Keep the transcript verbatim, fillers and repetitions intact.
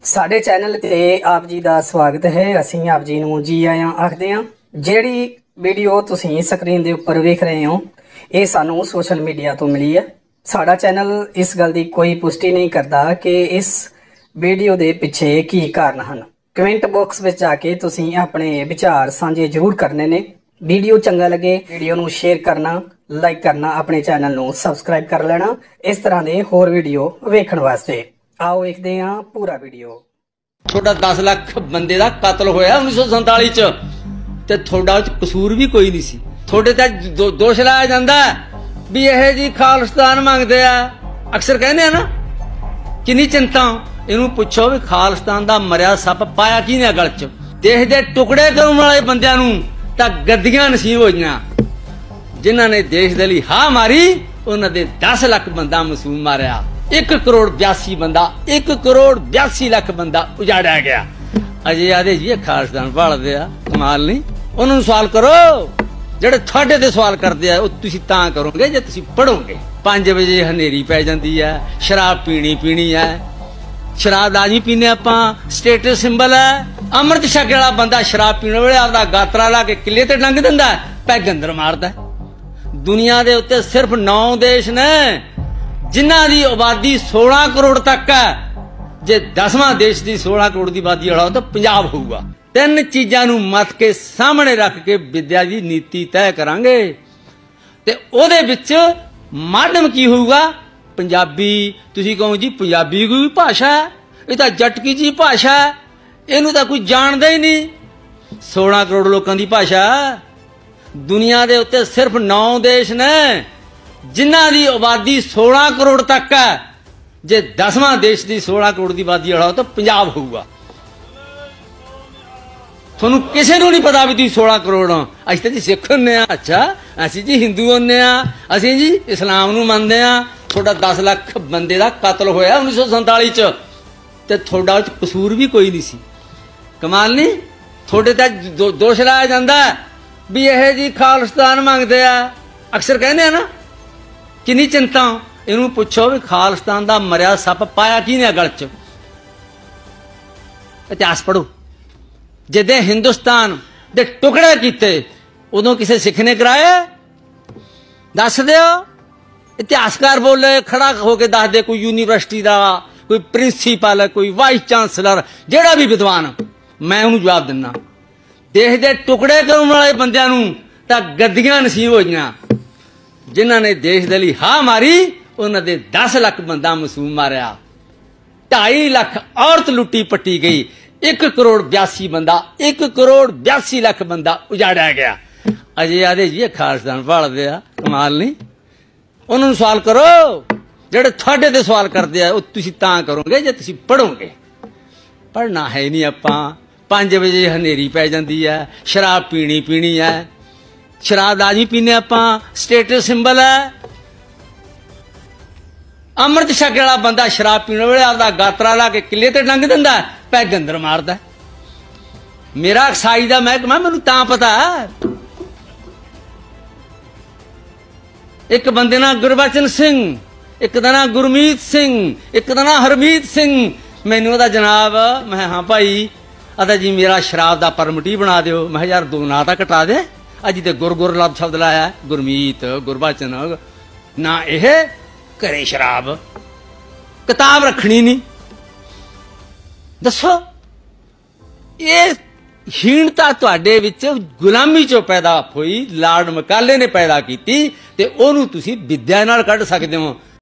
ਸਾਡੇ ਚੈਨਲ ਤੇ ਆਪ ਜੀ ਦਾ ਸਵਾਗਤ ਹੈ। ਅਸੀਂ ਆਪ ਜੀ ਨੂੰ ਜੀ ਆਇਆਂ ਆਖਦੇ ਹਾਂ। ਜਿਹੜੀ ਵੀਡੀਓ ਤੁਸੀਂ ਸਕਰੀਨ ਦੇ ਉੱਪਰ ਵੇਖ ਰਹੇ ਹੋ ਇਹ ਸਾਨੂੰ ਸੋਸ਼ਲ ਮੀਡੀਆ ਤੋਂ ਮਿਲੀ ਹੈ। ਸਾਡਾ ਚੈਨਲ ਇਸ ਗੱਲ ਦੀ ਕੋਈ ਪੁਸ਼ਟੀ ਨਹੀਂ ਕਰਦਾ ਕਿ ਇਸ ਵੀਡੀਓ ਦੇ ਪਿੱਛੇ ਕੀ ਕਾਰਨ ਹਨ। ਕਮੈਂਟ ਬਾਕਸ ਵਿੱਚ ਜਾ ਕੇ ਤੁਸੀਂ ਆਪਣੇ ਵਿਚਾਰ ਸਾਂਝੇ ਜ਼ਰੂਰ ਕਰਨੇ ਨੇ। ਵੀਡੀਓ ਚੰਗਾ लगे वीडियो ਨੂੰ शेयर करना, लाइक करना, अपने चैनल ਨੂੰ सब्सक्राइब कर लेना इस तरह के होर वीडियो वेखण वास्ते। आओ वेखदे हां पूरा वीडियो। थोड़ा दस लाख बंदे दा कत्ल होया उन्नीस सौ संताली च ते थोड़ा कसूर भी कोई नहीं सी। थोड़े ते दो, दोष लाया जांदा भी यह जी खालिस्तान मंगदे आ। अक्सर कहने ना किन्नी चिंता इनू पुछो भी खालिस्तान दा मरिया सप पाया किने गल च। देश दे टुकड़े करन वाले बंदियां नू तां गद्दियां नसीब होईयां। जिन्हां ने देश दे लई हां मारी उन्हां दे दस लाख बंदा मासूम मारिया। एक करोड़ बयासी बंदा एक करोड़ बयासी लाख बंदा उजाड़िया गया। अजे आदे जी खालिस्तान भालदे आ, कमाल नहीं। उन्हां नूं सवाल करो ਜਿਹੜੇ ਤੁਹਾਡੇ ਤੇ ਸਵਾਲ ਕਰਦੇ ਆ ਉਹ ਤੁਸੀਂ ਤਾਂ ਕਰੋਗੇ ਜੇ ਤੁਸੀਂ ਪੜੋਗੇ। पांच बजे ਹਨੇਰੀ ਪੈ ਜਾਂਦੀ ਹੈ, ਸ਼ਰਾਬ ਪੀਣੀ ਪੀਣੀ ਹੈ। शराब लाजमी पीने आप स्टेटस सिंबल है। अमृत छक वाला बंदा शराब पीने वाले आपका गातरा ला के किले ते डंग दिंदा है, पैग अंदर मारदा है। दुनिया दे उत्ते सिर्फ नौ देश ने जिन्हां दी आबादी सोलह करोड़ तक है। जे दसवां देश दी सोलह करोड़ दी आबादी वाला तो पंजाब होऊगा। तीन चीजां नूं मत के सामने रख के विद्या दी नीति तय करांगे ते ओदे विच माध्यम की होऊगा पंजाबी। तुसी कहो जी पंजाबी कोई भाषा है, ये तो जटकी जी भाषा है, इनू तो कोई जानदा ही नहीं। सोलह करोड़ लोगों की भाषा। दुनिया दे उत्ते सिर्फ नौ देश ने जिन्हां दी आबादी सोलह करोड़ तक है। जे दसवां देश की सोलह करोड़ की आबादी वाला तो पंजाब होऊगा। थोनू किसी नूं नहीं पता भी तुसीं सोलह करोड़ हो। असीं तां जी सिख हुंदे आ, अच्छा असीं जी हिंदू हुंदे आ, असीं जी इस्लाम नूं मनदे आ। थोड़ा दस लाख बंदे दा कत्ल होया उन्नीस सौ संताली च ते थोड़ा कसूर भी कोई नहीं सी। कमाल नहीं। थोड़े ते दो, दोष लाया जांदा भी यह जी खालिस्तान मंगदे आ। अक्सर कहने ना किन्नी चिंता इनू पुछो भी खालिस्तान दा मरिया सप पाया किने गल च। इतिहास पढ़ो। जदे हिंदुस्तान दे टुकड़े कीते उदों किसे सिख ने कराए? दस दिओ। इतिहासकार बोले खड़ा होके दस दे कोई यूनिवर्सिटी का कोई प्रिंसीपल कोई वाइस चांसलर जेड़ा भी विद्वान मैं उन्हें जवाब दिना। देश के टुकड़े करने वाले बंदियां नूं तां गद्दियां नसीब होईयां। जिन्हां ने देश दे लई हां मारी उन्हां दे दस लाख बंदा मासूम मारिया। ढाई लाख औरत लुट्टी पट्टी गई। एक करोड़ बयासी बंदा एक करोड़ बयासी लाख बंदा उजाड़िया गया। अजे आदे जी खालिस्तान भालदे आ, कमाल नहीं। उन्होंने सवाल करो ਜਿਹੜੇ ਤੁਹਾਡੇ ਤੇ ਸਵਾਲ ਕਰਦੇ ਆ ਉਹ ਤੁਸੀਂ ਤਾਂ ਕਰੋਗੇ ਜੇ ਤੁਸੀਂ ਪੜੋਗੇ। ਪੜਨਾ ਹੈ ਨਹੀਂ ਆਪਾਂ। पांच बजे ਹਨੇਰੀ ਪੈ ਜਾਂਦੀ ਹੈ, ਸ਼ਰਾਬ ਪੀਣੀ ਪੀਣੀ ਹੈ। ਸ਼ਰਾਬ ਲਾਜ਼ਮੀ ਪੀਨੇ ਆਪਾਂ स्टेटस सिंबल है। अमृत छक वाला बंदा शराब पीने वाले आपका गातरा ला के किले ते डंग दिंदा है, पैग अंदर मारदा है। मेरा अक्साई दा महकमा मैनूं तां पता है। एक बंदे ना गुरबचन सिंह, एक दा ना गुरमीत सिंह, एक दा ना हरमीत सिंह। मैनू दा जनाब मैं हाँ भाई आदा जी मेरा शराब दा परमिट ही बना दिओ। मैं यार दो ना तां कटा दे। अज ते गुर गुर लब शब्द लाया गुरमीत गुरबचन ना यह घरे शराब किताब रखनी नहीं। दसो ये हीनता तुहाडे विच गुलामी चों पैदा होई, लार्ड मकाले ने पैदा कीती ते ओनू तुसीं विद्या नाल कढ सकदे हो।